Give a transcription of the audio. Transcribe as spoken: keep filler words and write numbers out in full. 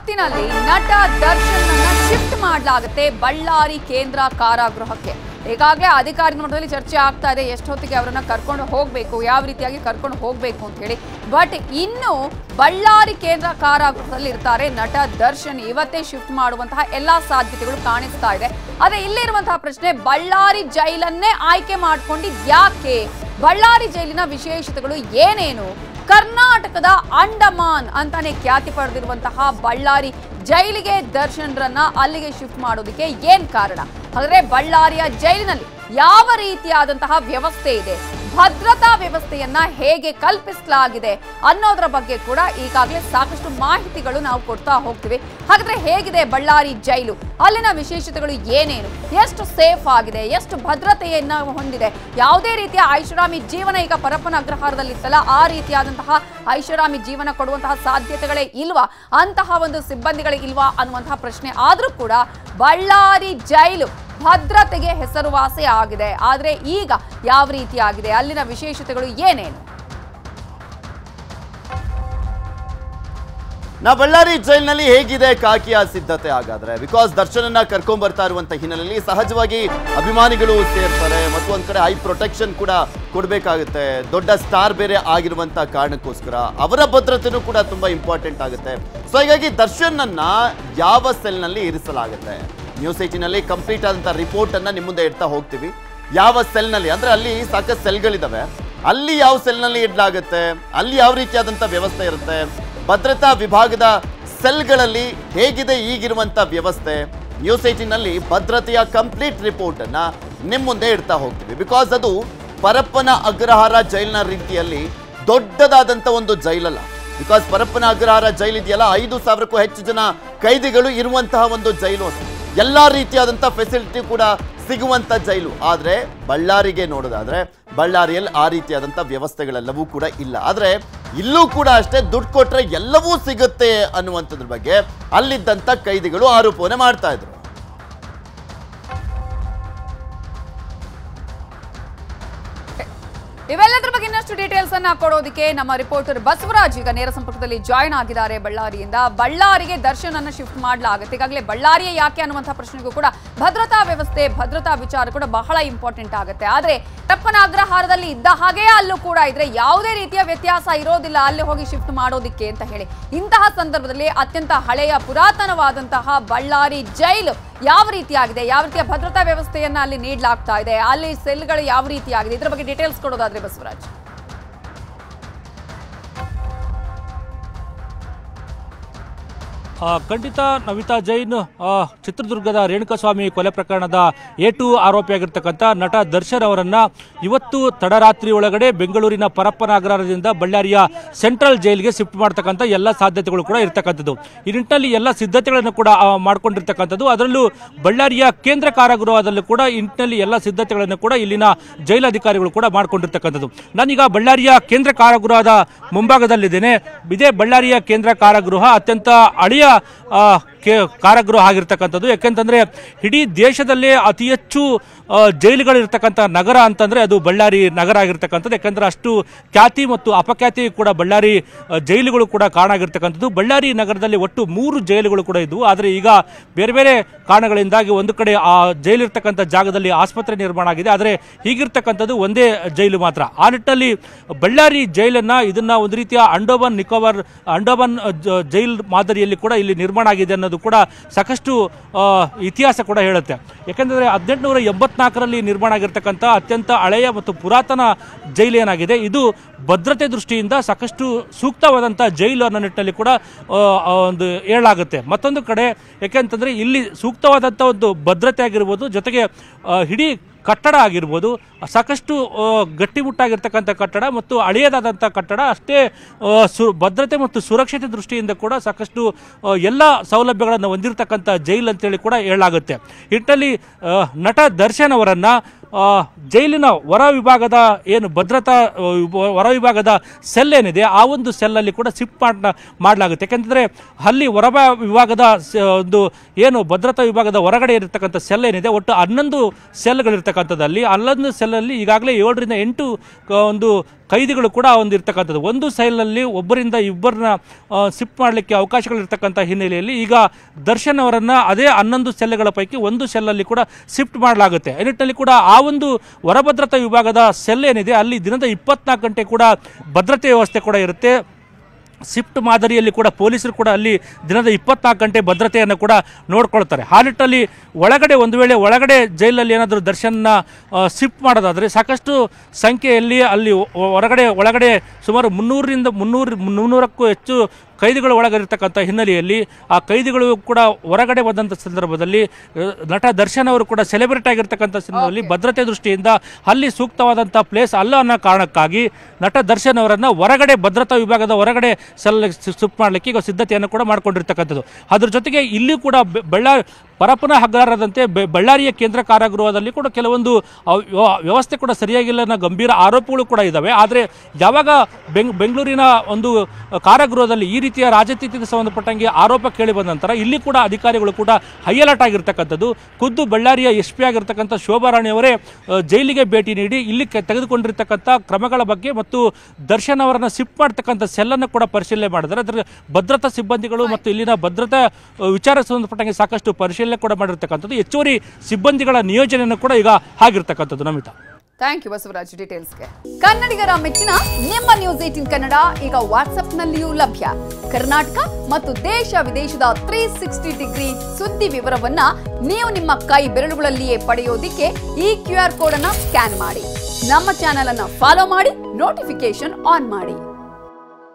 ಹೊತ್ತಿನಲ್ಲಿ ನಟ ದರ್ಶನ್ ಅನ್ನ ಶಿಫ್ಟ್ ಮಾಡಲಾಗುತ್ತೆ ಬಳ್ಳಾರಿ ಕೇಂದ್ರ ಕಾರಾಗೃಹಕ್ಕೆ. ಈಗಾಗಲೇ ಅಧಿಕಾರಿಗಳ ಮಟ್ಟದಲ್ಲಿ ಚರ್ಚೆ ಆಗ್ತಾ ಇದೆ ಎಷ್ಟೊತ್ತಿಗೆ ಅವರನ್ನ ಕರ್ಕೊಂಡು ಹೋಗಬೇಕು, ಯಾವ ರೀತಿಯಾಗಿ ಕರ್ಕೊಂಡು ಹೋಗಬೇಕು ಅಂತ ಹೇಳಿ. ಬಟ್ ಇನ್ನು ಬಳ್ಳಾರಿ ಕೇಂದ್ರ ಕಾರಾಗೃಹದಲ್ಲಿ ಇರ್ತಾರೆ ನಟ ದರ್ಶನ್. ಇವತ್ತೇ ಶಿಫ್ಟ್ ಮಾಡುವಂತಹ ಎಲ್ಲಾ ಸಾಧ್ಯತೆಗಳು ಕಾಣಿಸ್ತಾ ಇದೆ. ಆದ್ರೆ ಇಲ್ಲಿರುವಂತಹ ಪ್ರಶ್ನೆ, ಬಳ್ಳಾರಿ ಜೈಲನ್ನೇ ಆಯ್ಕೆ ಮಾಡ್ಕೊಂಡಿದ್ ಯಾಕೆ? ಬಳ್ಳಾರಿ ಜೈಲಿನ ವಿಶೇಷತೆಗಳು ಏನೇನು? ಕರ್ನಾಟಕದ ಅಂಡಮಾನ್ ಅಂತಾನೆ ಖ್ಯಾತಿ ಪಡೆದಿರುವಂತಹ ಬಳ್ಳಾರಿ ಜೈಲಿಗೆ ದರ್ಶನ್ರನ್ನ ಅಲ್ಲಿಗೆ ಶಿಫ್ಟ್ ಮಾಡೋದಕ್ಕೆ ಏನ್ ಕಾರಣ? ಹಾಗಾದ್ರೆ ಬಳ್ಳಾರಿಯ ಜೈಲಿನಲ್ಲಿ ಯಾವ ರೀತಿಯಾದಂತಹ ವ್ಯವಸ್ಥೆ ಇದೆ, ಭದ್ರತಾ ವ್ಯವಸ್ಥೆಯನ್ನ ಹೇಗೆ ಕಲ್ಪಿಸಲಾಗಿದೆ ಅನ್ನೋದರ ಬಗ್ಗೆ ಕೂಡ ಈಗಾಗಲೇ ಸಾಕಷ್ಟು ಮಾಹಿತಿಗಳು ನಾವು ಕೊಡ್ತಾ ಹೋಗ್ತೀವಿ. ಹಾಗಾದ್ರೆ ಹೇಗಿದೆ ಬಳ್ಳಾರಿ ಜೈಲು, ಅಲ್ಲಿನ ವಿಶೇಷತೆಗಳು ಏನೇನು, ಎಷ್ಟು ಸೇಫ್ ಆಗಿದೆ, ಎಷ್ಟು ಭದ್ರತೆಯನ್ನ ಹೊಂದಿದೆ, ಯಾವುದೇ ರೀತಿಯ ಐಷಾರಾಮಿ ಜೀವನ ಈಗ ಪರಪ್ಪನ ಅಗ್ರಹಾರದಲ್ಲಿತ್ತಲ್ಲ ಆ ರೀತಿಯಾದಂತಹ ಐಷಾರಾಮಿ ಜೀವನ ಕೊಡುವಂತಹ ಸಾಧ್ಯತೆಗಳೇ ಇಲ್ವಾ, ಅಂತಹ ಒಂದು ಸಿಬ್ಬಂದಿಗಳೇ ಇಲ್ವಾ ಅನ್ನುವಂತಹ ಪ್ರಶ್ನೆ ಆದ್ರೂ ಕೂಡ ಬಳ್ಳಾರಿ ಜೈಲು ಭದ್ರತೆಗೆ ಹೆಸರುವಾಸಿ ಆಗಿದೆ. ಆದ್ರೆ ಈಗ ಯಾವ ರೀತಿಯಾಗಿದೆ, ಅಲ್ಲಿನ ವಿಶೇಷತೆಗಳು ಏನೇನು? ನಾ ಬಳ್ಳಾರಿ ಜೈಲಿನಲ್ಲಿ ಹೇಗಿದೆ ಕಾಕಿಯ ಸಿದ್ಧತೆ? ಹಾಗಾದ್ರೆ ಬಿಕಾಸ್ ದರ್ಶನನ್ನ ಕರ್ಕೊಂಡ್ ಬರ್ತಾ ಇರುವಂತ ಹಿನ್ನೆಲೆಯಲ್ಲಿ ಸಹಜವಾಗಿ ಅಭಿಮಾನಿಗಳು ಸೇರ್ತಾರೆ ಮತ್ತು ಒಂದ್ ಕಡೆ ಹೈ ಪ್ರೊಟೆಕ್ಷನ್ ಕೂಡ ಕೊಡ್ಬೇಕಾಗುತ್ತೆ. ದೊಡ್ಡ ಸ್ಟಾರ್ ಬೇರೆ ಆಗಿರುವಂತ ಕಾರಣಕ್ಕೋಸ್ಕರ ಅವರ ಭದ್ರತೆನೂ ಕೂಡ ತುಂಬಾ ಇಂಪಾರ್ಟೆಂಟ್ ಆಗುತ್ತೆ. ಸೊ ಹೀಗಾಗಿ ದರ್ಶನ್ ಅನ್ನ ಯಾವ ಸೆಲ್ ನಲ್ಲಿ ಇರಿಸಲಾಗುತ್ತೆ? ನ್ಯೂಸ್ ಏಟಿನಲ್ಲಿ ಕಂಪ್ಲೀಟ್ ಆದಂತ ರಿಪೋರ್ಟ್ ಅನ್ನ ನಿಮ್ಮ ಮುಂದೆ ಇಡ್ತಾ ಹೋಗ್ತೀವಿ. ಯಾವ ಸೆಲ್ ನಲ್ಲಿ ಅಂದ್ರೆ ಅಲ್ಲಿ ಸಾಕಷ್ಟು ಸೆಲ್ಗಳಿದಾವೆ, ಅಲ್ಲಿ ಯಾವ ಸೆಲ್ ನಲ್ಲಿ ಇಡಲಾಗುತ್ತೆ, ಅಲ್ಲಿ ಯಾವ ರೀತಿಯಾದಂತ ವ್ಯವಸ್ಥೆ ಇರುತ್ತೆ, ಭದ್ರತಾ ವಿಭಾಗದ ಸೆಲ್ಗಳಲ್ಲಿ ಹೇಗಿದೆ ಈಗಿರುವಂತ ವ್ಯವಸ್ಥೆ, ನ್ಯೂಸ್ ಏಟಿನಲ್ಲಿ ಭದ್ರತೆಯ ಕಂಪ್ಲೀಟ್ ರಿಪೋರ್ಟ್ ಅನ್ನ ನಿಮ್ಮ ಮುಂದೆ ಇಡ್ತಾ ಹೋಗ್ತೀವಿ. ಬಿಕಾಸ್ ಅದು ಪರಪ್ಪನ ಅಗ್ರಹಾರ ಜೈಲಿನ ರೀತಿಯಲ್ಲಿ ದೊಡ್ಡದಾದಂತ ಒಂದು ಜೈಲಲ್ಲ. ಬಿಕಾಸ್ ಪರಪ್ಪನ ಅಗ್ರಹಾರ ಜೈಲ್ ಇದೆಯಲ್ಲ, ಐದು ಸಾವಿರಕ್ಕೂ ಹೆಚ್ಚು ಜನ ಕೈದಿಗಳು ಇರುವಂತಹ ಒಂದು ಜೈಲು, ಎಲ್ಲ ರೀತಿಯಾದಂಥ ಫೆಸಿಲಿಟಿ ಕೂಡ ಸಿಗುವಂಥ ಜೈಲು. ಆದರೆ ಬಳ್ಳಾರಿಗೆ ನೋಡೋದಾದ್ರೆ ಬಳ್ಳಾರಿಯಲ್ಲಿ ಆ ರೀತಿಯಾದಂಥ ವ್ಯವಸ್ಥೆಗಳೆಲ್ಲವೂ ಕೂಡ ಇಲ್ಲ. ಆದರೆ ಇಲ್ಲೂ ಕೂಡ ಅಷ್ಟೇ, ದುಡ್ಡು ಕೊಟ್ಟರೆ ಎಲ್ಲವೂ ಸಿಗುತ್ತೆ ಅನ್ನುವಂಥದ್ರ ಬಗ್ಗೆ ಅಲ್ಲಿದ್ದಂಥ ಕೈದಿಗಳು ಆರೋಪನೆ ಮಾಡ್ತಾ ಇದ್ರು. ಇವೆಲ್ಲದರ ಬಗ್ಗೆ ಇನ್ನಷ್ಟು ಡೀಟೇಲ್ಸ್ ಅನ್ನ ಕೊಡೋದಕ್ಕೆ ನಮ್ಮ ರಿಪೋರ್ಟರ್ ಬಸವರಾಜ್ ಈಗ ನೇರ ಸಂಪರ್ಕದಲ್ಲಿ ಜಾಯ್ನ್ ಆಗಿದ್ದಾರೆ ಬಳ್ಳಾರಿಯಿಂದ. ಬಳ್ಳಾರಿಗೆ ದರ್ಶನ್ ಅನ್ನ ಶಿಫ್ಟ್ ಮಾಡಲಾಗುತ್ತೆ. ಈಗಾಗಲೇ ಬಳ್ಳಾರಿಯ ಯಾಕೆ ಅನ್ನುವಂತಹ ಪ್ರಶ್ನೆಗೂ ಕೂಡ ಭದ್ರತಾ ವ್ಯವಸ್ಥೆ, ಭದ್ರತಾ ವಿಚಾರ ಕೂಡ ಬಹಳ ಇಂಪಾರ್ಟೆಂಟ್ ಆಗುತ್ತೆ. ಆದ್ರೆ ಪರಪ್ಪನ ಅಗ್ರಹಾರದಲ್ಲಿ ಇದ್ದ ಹಾಗೆ ಅಲ್ಲೂ ಕೂಡ ಇದ್ರೆ ಯಾವುದೇ ರೀತಿಯ ವ್ಯತ್ಯಾಸ ಇರೋದಿಲ್ಲ ಅಲ್ಲಿ ಹೋಗಿ ಶಿಫ್ಟ್ ಮಾಡೋದಿಕ್ಕೆ ಅಂತ ಹೇಳಿ. ಇಂತಹ ಸಂದರ್ಭದಲ್ಲಿ ಅತ್ಯಂತ ಹಳೆಯ ಪುರಾತನವಾದಂತಹ ಬಳ್ಳಾರಿ ಜೈಲು ಯಾವ ರೀತಿಯಾಗಿದೆ, ಯಾವ ರೀತಿಯ ಭದ್ರತಾ ವ್ಯವಸ್ಥೆಯನ್ನ ಅಲ್ಲಿ ನೀಡಲಾಗ್ತಾ ಇದೆ, ಅಲ್ಲಿ ಸೆಲ್ಗಳು ಯಾವ ರೀತಿಯಾಗಿದೆ, ಇದರ ಬಗ್ಗೆ ಡೀಟೇಲ್ಸ್ ಕೊಡೋದಾದ್ರೆ ಬಸವರಾಜ್. ಖಂಡಿತ ನವಿತಾ ಜೈನ್ ಚಿತ್ರದುರ್ಗದ ರೇಣುಕಾಸ್ವಾಮಿ ಕೊಲೆ ಪ್ರಕರಣದ ಎ ಟು ಆರೋಪಿಯಾಗಿರ್ತಕ್ಕಂಥ ನಟ ದರ್ಶನ್ ಅವರನ್ನ ಇವತ್ತು ತಡರಾತ್ರಿ ಒಳಗಡೆ ಬೆಂಗಳೂರಿನ ಪರಪ್ಪನ ಅಗ್ರಹಾರದಿಂದ ಬಳ್ಳಾರಿಯ ಸೆಂಟ್ರಲ್ ಜೈಲ್ಗೆ ಶಿಫ್ಟ್ ಮಾಡ್ತಕ್ಕಂಥ ಎಲ್ಲ ಸಾಧ್ಯತೆಗಳು ಕೂಡ ಇರ್ತಕ್ಕಂಥದ್ದು. ಈ ನಿಟ್ಟಿನಲ್ಲಿ ಎಲ್ಲ ಸಿದ್ಧತೆಗಳನ್ನು ಕೂಡ ಮಾಡ್ಕೊಂಡಿರ್ತಕ್ಕಂಥದ್ದು. ಅದರಲ್ಲೂ ಬಳ್ಳಾರಿಯ ಕೇಂದ್ರ ಕಾರಾಗೃಹದಲ್ಲೂ ಕೂಡ ಈ ನಿಟ್ಟಿನಲ್ಲಿ ಎಲ್ಲ ಸಿದ್ಧತೆಗಳನ್ನು ಕೂಡ ಇಲ್ಲಿನ ಜೈಲಾಧಿಕಾರಿಗಳು ಕೂಡ ಮಾಡ್ಕೊಂಡಿರ್ತಕ್ಕಂಥದ್ದು. ನಾನೀಗ ಬಳ್ಳಾರಿಯ ಕೇಂದ್ರ ಕಾರಾಗೃಹದ ಮುಂಭಾಗದಲ್ಲಿದ್ದೇನೆ. ಇದೇ ಬಳ್ಳಾರಿಯ ಕೇಂದ್ರ ಕಾರಾಗೃಹ ಅತ್ಯಂತ ಹಳೆಯ ಕಾರಾಗೃಹ ಆಗಿರ್ತಕ್ಕಂಥದ್ದು. ಯಾಕೆಂತಂದ್ರೆ ಇಡೀ ದೇಶದಲ್ಲೇ ಅತಿ ಹೆಚ್ಚು ಜೈಲುಗಳಿರ್ತಕ್ಕಂಥ ನಗರ ಅಂತಂದ್ರೆ ಅದು ಬಳ್ಳಾರಿ ನಗರ ಆಗಿರ್ತಕ್ಕಂಥದ್ದು. ಯಾಕಂದ್ರೆ ಅಷ್ಟು ಖ್ಯಾತಿ ಮತ್ತು ಅಪಖ್ಯಾತಿ ಕೂಡ ಬಳ್ಳಾರಿ ಜೈಲುಗಳು ಕೂಡ ಕಾರಣ ಆಗಿರ್ತಕ್ಕಂಥದ್ದು. ಬಳ್ಳಾರಿ ನಗರದಲ್ಲಿ ಒಟ್ಟು ಮೂರು ಜೈಲುಗಳು ಕೂಡ ಇದ್ವು. ಆದರೆ ಈಗ ಬೇರೆ ಬೇರೆ ಕಾರಣಗಳಿಂದಾಗಿ ಒಂದು ಕಡೆ ಆ ಜೈಲಿರ್ತಕ್ಕಂಥ ಜಾಗದಲ್ಲಿ ಆಸ್ಪತ್ರೆ ನಿರ್ಮಾಣ ಆಗಿದೆ. ಆದರೆ ಹೀಗಿರ್ತಕ್ಕಂಥದ್ದು ಒಂದೇ ಜೈಲು ಮಾತ್ರ. ಆ ನಿಟ್ಟಿನಲ್ಲಿ ಬಳ್ಳಾರಿ ಜೈಲನ್ನ ಇದನ್ನ ಒಂದು ರೀತಿಯ ಅಂಡೋಬನ್ ನಿಕೋಬಾರ್ ಅಂಡೋಬನ್ ಜೈಲ್ ಮಾದರಿಯಲ್ಲಿ ಕೂಡ ಇಲ್ಲಿ ನಿರ್ಮಾಣ ಆಗಿದೆ ಅನ್ನೋದು ಕೂಡ ಸಾಕಷ್ಟು ಇತಿಹಾಸ ಕೂಡ ಹೇಳುತ್ತೆ. ಯಾಕೆಂದರೆ ಹದಿನೆಂಟುನೂರ ಎಂಬತ್ನಾಲ್ಕರಲ್ಲಿ ನಿರ್ಮಾಣ ಆಗಿರ್ತಕ್ಕಂಥ ಅತ್ಯಂತ ಹಳೆಯ ಮತ್ತು ಪುರಾತನ ಜೈಲು ಏನಾಗಿದೆ, ಇದು ಭದ್ರತೆ ದೃಷ್ಟಿಯಿಂದ ಸಾಕಷ್ಟು ಸೂಕ್ತವಾದಂಥ ಜೈಲು ಅನ್ನೋ ನಿಟ್ಟಿನಲ್ಲಿ ಕೂಡ ಒಂದು ಹೇಳಲಾಗುತ್ತೆ. ಮತ್ತೊಂದು ಕಡೆ ಯಾಕೆಂತಂದ್ರೆ ಇಲ್ಲಿ ಸೂಕ್ತವಾದಂಥ ಒಂದು ಭದ್ರತೆ ಆಗಿರ್ಬೋದು, ಜೊತೆಗೆ ಇಡೀ ಕಟ್ಟಡ ಆಗಿರ್ಬೋದು ಸಾಕಷ್ಟು ಗಟ್ಟಿಮುಟ್ಟಾಗಿರ್ತಕ್ಕಂಥ ಕಟ್ಟಡ ಮತ್ತು ಹಳೆಯದಾದಂಥ ಕಟ್ಟಡ, ಅಷ್ಟೇ ಸು ಭದ್ರತೆ ಮತ್ತು ಸುರಕ್ಷತೆ ದೃಷ್ಟಿಯಿಂದ ಕೂಡ ಸಾಕಷ್ಟು ಎಲ್ಲ ಸೌಲಭ್ಯಗಳನ್ನು ಹೊಂದಿರತಕ್ಕಂಥ ಜೈಲು ಅಂತೇಳಿ ಕೂಡ ಹೇಳಲಾಗುತ್ತೆ. ನಿಟ್ಟಿನಲ್ಲಿ ನಟ ದರ್ಶನ್ ಅವರನ್ನು ಜೈಲಿನ ಹೊರ ವಿಭಾಗದ ಏನು ಭದ್ರತಾ ಹೊರ ವಿಭಾಗದ ಸೆಲ್ ಏನಿದೆ ಆ ಒಂದು ಸೆಲ್ಲಲ್ಲಿ ಕೂಡ ಶಿಫ್ಟ್ ಮಾಡ ಮಾಡಲಾಗುತ್ತೆ. ಯಾಕೆಂತಂದರೆ ಅಲ್ಲಿ ಹೊರ ವಿಭಾಗದ ಒಂದು ಏನು ಭದ್ರತಾ ವಿಭಾಗದ ಹೊರಗಡೆ ಇರತಕ್ಕಂಥ ಸೆಲ್ ಏನಿದೆ, ಒಟ್ಟು ಹನ್ನೊಂದು ಸೆಲ್ಗಳಿರ್ತಕ್ಕಂಥದ್ದಲ್ಲಿ ಹನ್ನೊಂದು ಸೆಲ್ಲಲ್ಲಿ ಈಗಾಗಲೇ ಏಳರಿಂದ ಎಂಟು ಒಂದು ಕೈದಿಗಳು ಕೂಡ ಒಂದು ಇರ್ತಕ್ಕಂಥದ್ದು. ಒಂದು ಸೈಲ್ನಲ್ಲಿ ಒಬ್ಬರಿಂದ ಇಬ್ಬರನ್ನ ಶಿಫ್ಟ್ ಮಾಡಲಿಕ್ಕೆ ಅವಕಾಶಗಳಿರ್ತಕ್ಕಂಥ ಹಿನ್ನೆಲೆಯಲ್ಲಿ ಈಗ ದರ್ಶನ್ ಅವರನ್ನು ಅದೇ ಹನ್ನೊಂದು ಸೆಲ್ಗಳ ಪೈಕಿ ಒಂದು ಸೆಲ್ಲಲ್ಲಿ ಕೂಡ ಶಿಫ್ಟ್ ಮಾಡಲಾಗುತ್ತೆ. ಈ ನಿಟ್ಟಿನಲ್ಲಿ ಕೂಡ ಆ ಒಂದು ಹೊರಭದ್ರತಾ ವಿಭಾಗದ ಸೆಲ್ ಏನಿದೆ ಅಲ್ಲಿ ದಿನದ ಇಪ್ಪತ್ನಾಲ್ಕು ಗಂಟೆ ಕೂಡ ಭದ್ರತೆ ವ್ಯವಸ್ಥೆ ಕೂಡ ಇರುತ್ತೆ. ಶಿಫ್ಟ್ ಮಾದರಿಯಲ್ಲಿ ಕೂಡ ಪೊಲೀಸರು ಕೂಡ ಅಲ್ಲಿ ದಿನದ ಇಪ್ಪತ್ನಾಲ್ಕು ಗಂಟೆ ಭದ್ರತೆಯನ್ನು ಕೂಡ ನೋಡ್ಕೊಳ್ತಾರೆ. ಆ ನಿಟ್ಟಿನಲ್ಲಿ ಒಳಗಡೆ ಒಂದು ವೇಳೆ ಒಳಗಡೆ ಜೈಲಲ್ಲಿ ಏನಾದರೂ ದರ್ಶನ್ನ ಶಿಫ್ಟ್ ಮಾಡೋದಾದರೆ ಸಾಕಷ್ಟು ಸಂಖ್ಯೆಯಲ್ಲಿ ಅಲ್ಲಿ ಹೊರಗಡೆ ಒಳಗಡೆ ಸುಮಾರು ಮುನ್ನೂರರಿಂದ ಮುನ್ನೂರು ಮುನ್ನೂರಕ್ಕೂ ಹೆಚ್ಚು ಕೈದಿಗಳು ಒಳಗಿರ್ತಕ್ಕಂಥ ಹಿನ್ನೆಲೆಯಲ್ಲಿ ಆ ಕೈದಿಗಳು ಕೂಡ ಹೊರಗಡೆ ಬಂದಂಥ ಸಂದರ್ಭದಲ್ಲಿ ನಟ ದರ್ಶನ್ ಅವರು ಕೂಡ ಸೆಲೆಬ್ರಿಟಿ ಆಗಿರ್ತಕ್ಕಂಥ ಸಂದರ್ಭದಲ್ಲಿ ಭದ್ರತೆ ದೃಷ್ಟಿಯಿಂದ ಅಲ್ಲಿ ಸೂಕ್ತವಾದಂಥ ಪ್ಲೇಸ್ ಅಲ್ಲ ಅನ್ನೋ ಕಾರಣಕ್ಕಾಗಿ ನಟ ದರ್ಶನ್ ಅವರನ್ನು ಹೊರಗಡೆ ಭದ್ರತಾ ವಿಭಾಗದ ಹೊರಗಡೆ ಸೆಲ್ ಶಿಫ್ಟ್ ಮಾಡಲಿಕ್ಕೆ ಈಗ ಸಿದ್ಧತೆಯನ್ನು ಕೂಡ ಮಾಡಿಕೊಂಡಿರ್ತಕ್ಕಂಥದ್ದು. ಅದ್ರ ಜೊತೆಗೆ ಇಲ್ಲಿ ಕೂಡ ಬೆಳ್ಳಾರಿ ಪರಪ್ಪನ ಹಗರಣದಂತೆ ಬಳ್ಳಾರಿಯ ಕೇಂದ್ರ ಕಾರಾಗೃಹದಲ್ಲಿ ಕೂಡ ಕೆಲವೊಂದು ವ್ಯವಸ್ಥೆ ಕೂಡ ಸರಿಯಾಗಿಲ್ಲ ಅನ್ನೋ ಗಂಭೀರ ಆರೋಪಗಳು ಕೂಡ ಇದ್ದಾವೆ. ಆದರೆ ಯಾವಾಗ ಬೆಂಗ್ ಬೆಂಗಳೂರಿನ ಒಂದು ಕಾರಾಗೃಹದಲ್ಲಿ ಈ ರೀತಿಯ ರಾಜನೀತಿಗೆ ಸಂಬಂಧಪಟ್ಟಂಗೆ ಆರೋಪ ಕೇಳಿ ಬಂದ ನಂತರ ಇಲ್ಲಿ ಕೂಡ ಅಧಿಕಾರಿಗಳು ಕೂಡ ಹೈ ಅಲರ್ಟ್ ಆಗಿರ್ತಕ್ಕಂಥದ್ದು. ಖುದ್ದು ಬಳ್ಳಾರಿಯ ಎಸ್ ಪಿ ಆಗಿರ್ತಕ್ಕಂಥ ಶೋಭಾರಾಣಿ ಅವರೇ ಜೈಲಿಗೆ ಭೇಟಿ ನೀಡಿ ಇಲ್ಲಿ ತೆಗೆದುಕೊಂಡಿರ್ತಕ್ಕಂಥ ಕ್ರಮಗಳ ಬಗ್ಗೆ ಮತ್ತು ದರ್ಶನ್ ಅವರನ್ನು ಶಿಫ್ಟ್ ಮಾಡ್ತಕ್ಕಂಥ ಸೆಲ್ಲನ್ನು ಕೂಡ ಪರಿಶೀಲನೆ ಮಾಡಿದ್ದಾರೆ. ಅದರ ಭದ್ರತಾ ಸಿಬ್ಬಂದಿಗಳು ಮತ್ತು ಇಲ್ಲಿನ ಭದ್ರತಾ ವಿಚಾರಕ್ಕೆ ಸಂಬಂಧಪಟ್ಟಂಗೆ ಸಾಕಷ್ಟು ಪರಿಶೀಲನೆ ಕೂಡ ಮಾಡಿರ್ತಕ್ಕಂಥದ್ದು. ಹೆಚ್ಚುವರಿ ಸಿಬ್ಬಂದಿಗಳ ನಿಯೋಜನೆಯನ್ನು ಕೂಡ ಈಗ ಆಗಿರ್ತಕ್ಕಂಥದ್ದು. ನಮಿತಾ, ಥ್ಯಾಂಕ್ ಯು ಬಸವರಾಜ್ ಡೀಟೇಲ್ಸ್ಗೆ. ಕನ್ನಡಿಗರ ಮೆಚ್ಚಿನ ನಿಮ್ಮ ನ್ಯೂಸ್ ಏಟೀನ್ ಕನ್ನಡ ಈಗ ವಾಟ್ಸ್ಆಪ್ನಲ್ಲಿಯೂ ಲಭ್ಯ. ಕರ್ನಾಟಕ ಮತ್ತು ದೇಶ ವಿದೇಶದ ತ್ರೀ ಸಿಕ್ಸ್ಟಿ ಡಿಗ್ರಿ ಸುದ್ದಿ ವಿವರವನ್ನ ನೀವು ನಿಮ್ಮ ಕೈ ಬೆರಳುಗಳಲ್ಲಿಯೇ ಪಡೆಯೋದಿಕ್ಕೆ ಈ ಕ್ಯೂ ಆರ್ ಕೋಡ್ ಅನ್ನ ಸ್ಕ್ಯಾನ್ ಮಾಡಿ. ನಮ್ಮ ಚಾನೆಲ್ ಅನ್ನ ಫಾಲೋ ಮಾಡಿ, ನೋಟಿಫಿಕೇಶನ್ ಆನ್ ಮಾಡಿ.